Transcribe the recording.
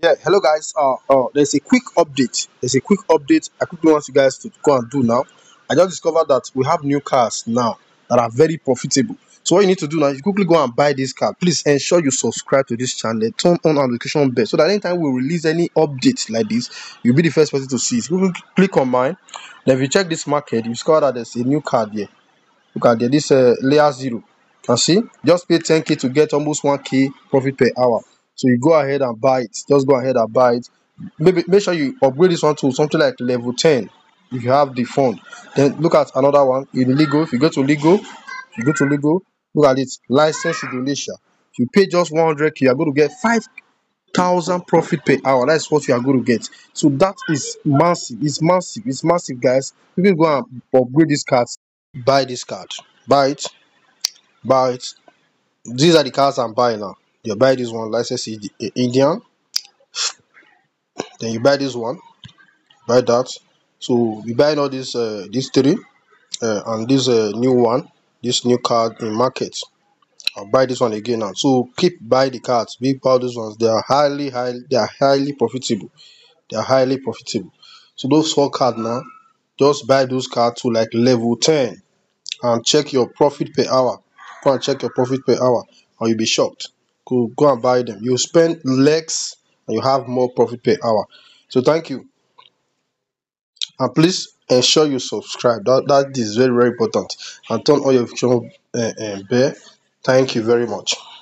Yeah, hello guys. There's a quick update. There's a quick update I quickly want you guys to go and do now. I just discovered that we have new cars now that are very profitable. So what you need to do now is quickly go and buy this car. Please ensure you subscribe to this channel, turn on notification bell so that anytime we release any updates like this, you'll be the first person to see it. Quickly click on mine. Then if you check this market, you discover that there's a new car there. Look at there, this layer zero. Can see? Just pay 10k to get almost 1k profit per hour. So you go ahead and buy it. Just go ahead and buy it. Maybe make sure you upgrade this one to something like level 10 if you have the fund. Then look at another one in legal. If you go to legal, look at it. License Indonesia. If you pay just 100k, you're going to get 5,000 profit per hour. That's what you are going to get. So that is massive. It's massive. It's massive, guys. You can go and upgrade this card. Buy this card. Buy it. Buy it. These are the cars I'm buying now. You buy this one, license Indian. Then you buy this one. Buy that. So we buying all these three and this new one, this new card in market. I'll buy this one again now. So keep buy the cards. Big buy these ones. They are highly profitable. They are highly profitable. So those four cards now, just buy those cards to like level 10 and check your profit per hour. Go and check your profit per hour, or you'll be shocked. Go and buy them. You spend less and you have more profit per hour. So thank you, and please ensure you subscribe. That is very important, and turn on your notification bell. Thank you very much.